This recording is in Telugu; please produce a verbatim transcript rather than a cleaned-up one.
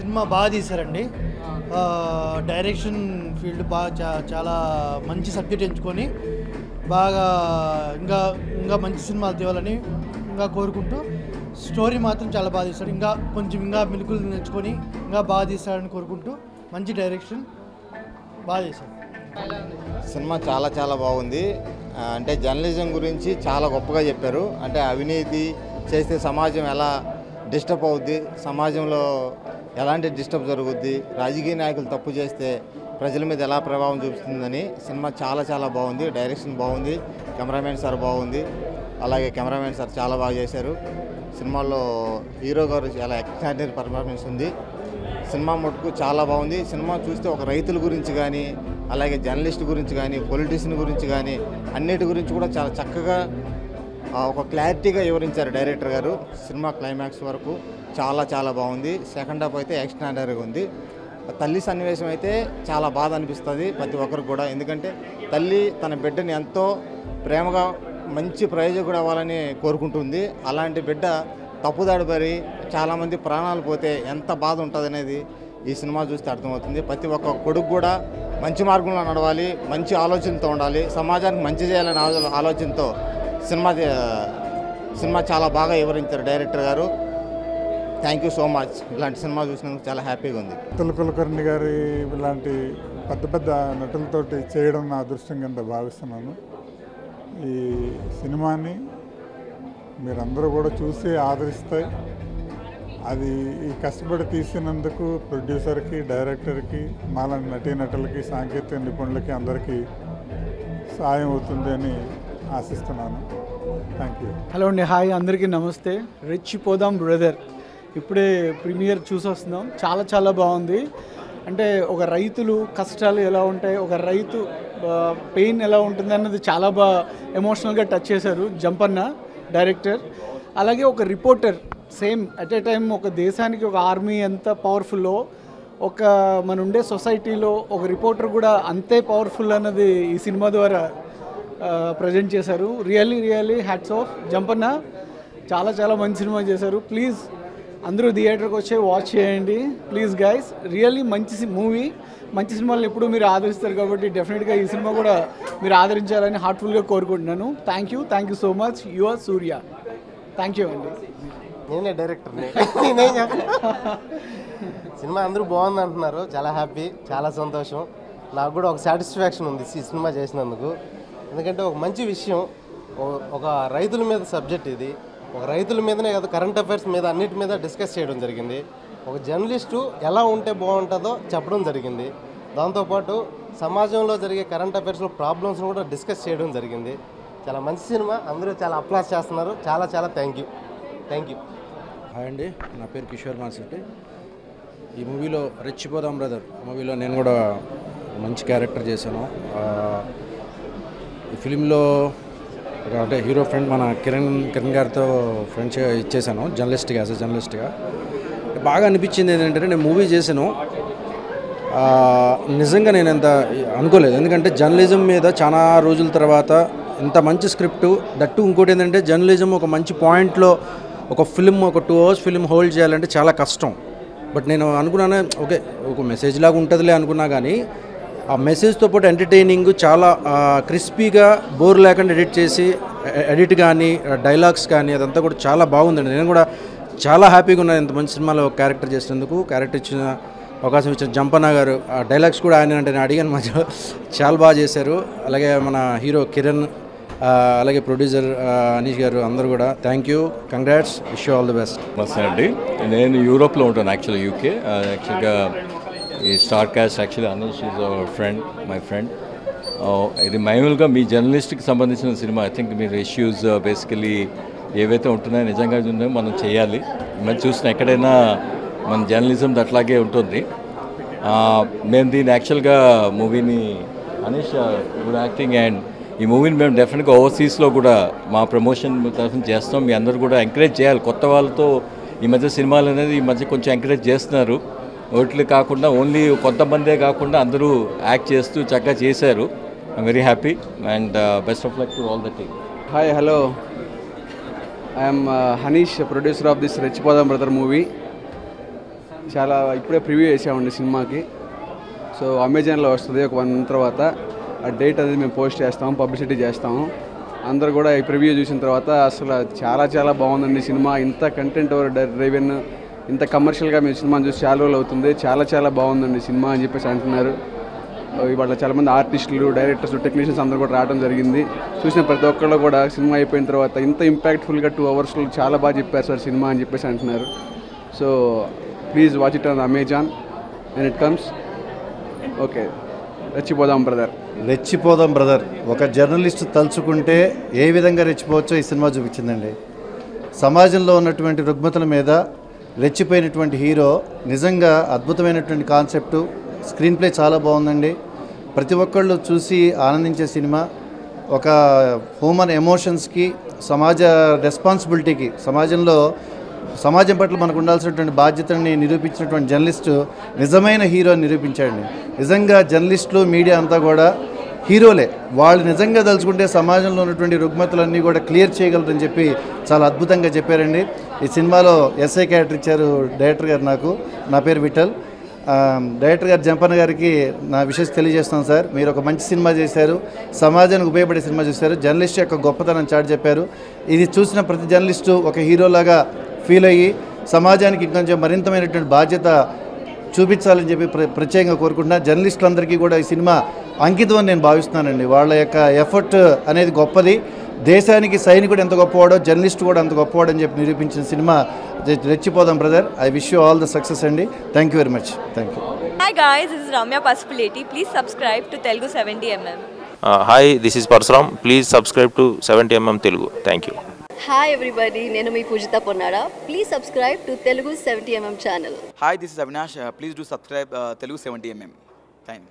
సినిమా బాగా తీశారండి. డైరెక్షన్ ఫీల్డ్ బాగా చా చాలా మంచి సబ్జెక్ట్ ఎంచుకొని బాగా ఇంకా ఇంకా మంచి సినిమాలు తీయాలని ఇంకా కోరుకుంటూ, స్టోరీ మాత్రం చాలా బాగా తీశాడు. ఇంకా కొంచెం ఇంకా మెలుకులు నేర్చుకొని ఇంకా బాగా తీశాడని కోరుకుంటూ, మంచి డైరెక్షన్ బాగా చేశాడు. సినిమా చాలా చాలా బాగుంది. అంటే జర్నలిజం గురించి చాలా గొప్పగా చెప్పారు. అంటే అవినీతి చేస్తే సమాజం ఎలా డిస్టర్బ్ అవుద్ది, సమాజంలో ఎలాంటి డిస్టర్బ్ జరుగుద్ది, రాజకీయ నాయకులు తప్పు చేస్తే ప్రజల మీద ఎలా ప్రభావం చూపిస్తుందని సినిమా చాలా చాలా బాగుంది. డైరెక్షన్ బాగుంది, కెమెరామెన్ సార్ బాగుంది, అలాగే కెమెరామెన్ సార్ చాలా బాగా చేశారు. సినిమాలో హీరో గారు చాలా ఎక్స్ట్రాడినరీ పర్ఫార్మెన్స్ ఉంది. సినిమా మటుకు చాలా బాగుంది. సినిమా చూస్తే ఒక రైతుల గురించి కానీ, అలాగే జర్నలిస్ట్ గురించి కానీ, పొలిటీషియన్ గురించి కానీ, అన్నిటి గురించి కూడా చాలా చక్కగా ఒక క్లారిటీగా వివరించారు డైరెక్టర్ గారు. సినిమా క్లైమాక్స్ వరకు చాలా చాలా బాగుంది. సెకండ్ హాఫ్ అయితే ఎక్స్ట్రాడినరీగా ఉంది. తల్లి సన్నివేశం అయితే చాలా బాధ అనిపిస్తుంది ప్రతి ఒక్కరికి కూడా. ఎందుకంటే తల్లి తన బిడ్డని ఎంతో ప్రేమగా మంచి ప్రయోజకుడు అవ్వాలని కోరుకుంటుంది. అలాంటి బిడ్డ తప్పుదాడి పడి చాలామంది ప్రాణాలు పోతే ఎంత బాధ ఉంటుంది అనేది ఈ సినిమా చూస్తే అర్థమవుతుంది. ప్రతి ఒక్క కొడుకు కూడా మంచి మార్గంలో నడవాలి, మంచి ఆలోచనతో ఉండాలి, సమాజానికి మంచి చేయాలనే ఆలోచనతో సినిమా సినిమా చాలా బాగా వివరించారు డైరెక్టర్ గారు. Thank you so much. ఇలాంటి సినిమా చూసినందుకు చాలా హ్యాపీగా ఉంది. అతుల్ కుల్కర్ని గారి ఇలాంటి పెద్ద పెద్ద నటులతోటి చేయడం నా అదృష్టం కింద భావిస్తున్నాను. ఈ సినిమాని మీరందరూ కూడా చూసి ఆదరిస్తే అది ఈ కష్టపడి తీసినందుకు ప్రొడ్యూసర్కి, డైరెక్టర్కి, మాలాంటి నటీనటులకి, సాంకేతిక నిపుణులకి అందరికీ సాయం అవుతుంది అని ఆశిస్తున్నాను. Thank you. హలో అండి, హాయ్, అందరికీ నమస్తే. రెచ్చిపోదాం బ్రదర్ ఇప్పుడే ప్రీమియర్ చూసి వస్తున్నాం. చాలా చాలా బాగుంది. అంటే ఒక రైతులు కష్టాలు ఎలా ఉంటాయి, ఒక రైతు పెయిన్ ఎలా ఉంటుంది అన్నది చాలా బాగా ఎమోషనల్గా టచ్ చేశారు జంపన్న డైరెక్టర్. అలాగే ఒక reporter same at a time ఒక దేశానికి ఒక ఆర్మీ ఎంత పవర్ఫుల్లో, ఒక మన ఉండే సొసైటీలో ఒక రిపోర్టర్ కూడా అంతే పవర్ఫుల్ అన్నది ఈ సినిమా ద్వారా ప్రజెంట్ చేశారు. Really really hats off Jampanna. చాలా చాలా మంచి సినిమా చేశారు. ప్లీజ్ అందరూ థియేటర్కి వచ్చి వాచ్ చేయండి ప్లీజ్ గైస్. రియల్లీ మంచి మూవీ. మంచి సినిమాలను ఎప్పుడు మీరు ఆదరిస్తారు కాబట్టి డెఫినెట్గా ఈ సినిమా కూడా మీరు ఆదరించాలని హార్ట్ఫుల్గా కోరుకుంటున్నాను. Thank you thank you so much. Your Surya. Thank you అండి. నేనే డైరెక్టర్ని. నేనేం సినిమా అందరూ బాగుంది అంటున్నారు. చాలా హ్యాపీ, చాలా సంతోషం. నాకు కూడా ఒక సాటిస్ఫాక్షన్ ఉంది ఈ సినిమా చేసినందుకు. ఎందుకంటే ఒక మంచి విషయం, ఒక రైతుల మీద సబ్జెక్ట్ ఇది. ఒక రైతుల మీదనే కాదు, కరెంట్ అఫైర్స్ మీద అన్నిటి మీద డిస్కస్ చేయడం జరిగింది. ఒక జర్నలిస్టు ఎలా ఉంటే బాగుంటుందో చెప్పడం జరిగింది. దాంతోపాటు సమాజంలో జరిగే కరెంట్ అఫైర్స్లో ప్రాబ్లమ్స్ను కూడా డిస్కస్ చేయడం జరిగింది. చాలా మంచి సినిమా. అందరూ చాలా అప్లాస్ చేస్తున్నారు. చాలా చాలా thank you thank you hi అండి, నా పేరు కిషోర్ మాసిరెడ్డి. ఈ మూవీలో రెచ్చిపోదాం బ్రదర్ మూవీలో నేను కూడా మంచి క్యారెక్టర్ చేశాను. ఈ ఫిలింలో అంటే హీరో ఫ్రెండ్ మన కిరణ్ కిరణ్ గారితో ఫ్రెండ్స్ ఇచ్చేసాను జర్నలిస్ట్గా. యాజ్ అ జర్నలిస్ట్గా బాగా అనిపించింది ఏంటంటే, నేను మూవీ చేశాను నిజంగా నేను ఎంత అనుకోలేదు. ఎందుకంటే జర్నలిజం మీద చాలా రోజుల తర్వాత ఇంత మంచి స్క్రిప్టు, దట్టు ఇంకోటి ఏంటంటే జర్నలిజం ఒక మంచి పాయింట్లో ఒక ఫిల్మ్ ఒక టూ అవర్స్ ఫిల్మ్ హోల్డ్ చేయాలంటే చాలా కష్టం. బట్ నేను అనుకున్నాను ఓకే ఒక మెసేజ్ లాగా ఉంటుందిలే అనుకున్నా, కానీ ఆ మెసేజ్తో పాటు ఎంటర్టైనింగ్ చాలా క్రిస్పీగా బోర్ లేకుండా ఎడిట్ చేసి ఎడిట్ కానీ డైలాగ్స్ కానీ అదంతా కూడా చాలా బాగుందండి. నేను కూడా చాలా హ్యాపీగా ఉన్నాను ఇంత మంచి సినిమాలో క్యారెక్టర్ చేసినందుకు. క్యారెక్టర్ ఇచ్చిన అవకాశం ఇచ్చిన జంపన్న గారు, ఆ డైలాగ్స్ కూడా ఆయన అంటే నేను అడిగాను మధ్య చాలా బాగా చేశారు. అలాగే మన హీరో కిరణ్, అలాగే ప్రొడ్యూసర్ అనీష్ గారు అందరూ కూడా thank you, congrats, wish you all the best. నమస్తే అండి, నేను యూరోప్లో ఉంటాను యాక్చువల్లీ, యూకే. యాక్చువల్గా ఈ star cast actually Anish is our friend, my friend. ఇది మైమూలుగా మీ జర్నలిస్ట్కి సంబంధించిన సినిమా. ఐ థింక్ మీరు ఇష్యూస్ బేసికలీ ఏవైతే ఉంటున్నాయో నిజంగా ఉన్నాయో మనం చేయాలి. మనం చూసిన ఎక్కడైనా మన జర్నలిజం అట్లాగే ఉంటుంది. మేము దీన్ని యాక్చువల్గా మూవీని అనీష్ గుడ్ యాక్టింగ్, అండ్ ఈ మూవీని మేము డెఫినెట్గా ఓవర్సీస్లో కూడా మా ప్రమోషన్ తరఫున చేస్తాం. మీ అందరూ కూడా ఎంకరేజ్ చేయాలి. కొత్త వాళ్ళతో ఈ మధ్య సినిమాలు అనేది ఈ మధ్య కొంచెం ఎంకరేజ్ చేస్తున్నారు. ఓట్లు కాకుండా ఓన్లీ కొంతమందే కాకుండా అందరూ యాక్ట్ చేస్తూ చక్కగా చేశారు. I'm very happy and best of luck to all the team. Hi, hello, I'm Hanish, producer of this Rechipodam brother movie. చాలా ఇప్పుడే ప్రివ్యూ చేసామండి సినిమాకి. సో అమెజాన్లో వస్తుంది ఒక వన్ తర్వాత. ఆ డేట్ అనేది మేము పోస్ట్ చేస్తాము, పబ్లిసిటీ చేస్తాము. అందరూ కూడా ఈ ప్రివ్యూ చూసిన తర్వాత అసలు చాలా చాలా బాగుందండి సినిమా. ఇంత కంటెంట్ ఓవర్ డ్రైవెన్, ఇంత కమర్షియల్గా మేము సినిమాని చూసి చాలా రోజులు అవుతుంది. చాలా చాలా బాగుందండి సినిమా అని చెప్పేసి అంటున్నారు. ఇవాళ చాలామంది ఆర్టిస్టులు, డైరెక్టర్స్, టెక్నీషియన్స్ అందరూ కూడా రావడం జరిగింది. చూసిన ప్రతి ఒక్కళ్ళు కూడా సినిమా అయిపోయిన తర్వాత ఇంత ఇంపాక్ట్ఫుల్గా టూ అవర్స్లో చాలా బాగా చెప్పారు సార్ సినిమా అని చెప్పేసి అంటున్నారు. So please watch it on Amazon when it comes. Okay, Rechipodam brother. Rechipodam brother ఒక జర్నలిస్ట్ తలుచుకుంటే ఏ విధంగా రెచ్చిపోవచ్చో ఈ సినిమా చూపించిందండి. సమాజంలో ఉన్నటువంటి రుగ్మతల మీద రెచ్చిపోయినటువంటి హీరో, నిజంగా అద్భుతమైనటువంటి కాన్సెప్టు, స్క్రీన్ ప్లే చాలా బాగుందండి. ప్రతి ఒక్కళ్ళు చూసి ఆనందించే సినిమా. ఒక హ్యూమన్ ఎమోషన్స్కి, సమాజ రెస్పాన్సిబిలిటీకి, సమాజంలో సమాజం పట్ల మనకు ఉండాల్సినటువంటి బాధ్యతని నిరూపించినటువంటి జర్నలిస్టు నిజమైన హీరోని నిరూపించాడండి. నిజంగా జర్నలిస్టులు, మీడియా అంతా కూడా హీరోలే. వాళ్ళు నిజంగా తలుచుకుంటే సమాజంలో ఉన్నటువంటి రుగ్మతలన్నీ కూడా క్లియర్ చేయగలరని చెప్పి చాలా అద్భుతంగా చెప్పారండి. ఈ సినిమాలో ఎస్ఐ క్యారెక్టర్ ఇచ్చారు డైరెక్టర్ గారు నాకు. నా పేరు విఠల్. డైరెక్టర్ గారు జంపన్న గారికి నా విషయం తెలియజేస్తాను సార్. మీరు ఒక మంచి సినిమా చేశారు, సమాజానికి ఉపయోగపడే సినిమా చేశారు, జర్నలిస్ట్ యొక్క గొప్పతనం చాటి చెప్పారు. ఇది చూసిన ప్రతి జర్నలిస్టు ఒక హీరోలాగా ఫీల్ అయ్యి సమాజానికి ఇంకొంచెం మరింతమైనటువంటి బాధ్యత చూపించాలని చెప్పి ప్ర ప్రత్యేకంగా కోరుకుంటున్నా. జర్నలిస్టులందరికీ కూడా ఈ సినిమా అంకితం అని నేను భావిస్తున్నానండి. వాళ్ళ యొక్క ఎఫర్ట్ అనేది గొప్పది. దేశానికి సైనికుడు ఎంత గొప్పవాడో జర్నలిస్ట్ కూడా అంత గొప్పవాడు అని చెప్పి నిరూపించిన cinema Rechipodam brother. I wish you all the success అండి. Thank you very much. Thank you. Hi guys, this is Ramya Pasupuleti. Please subscribe to Telugu seventy M M. Uh, hi, this is Parsuram. Please subscribe to seventy M M Telugu. Thank you. Hi everybody, నేను మీ పూజిత Ponnada. Please subscribe to Telugu seventy M M channel. Hi, this is Avinash. Uh, please do subscribe uh, Telugu seventy M M. Thank you.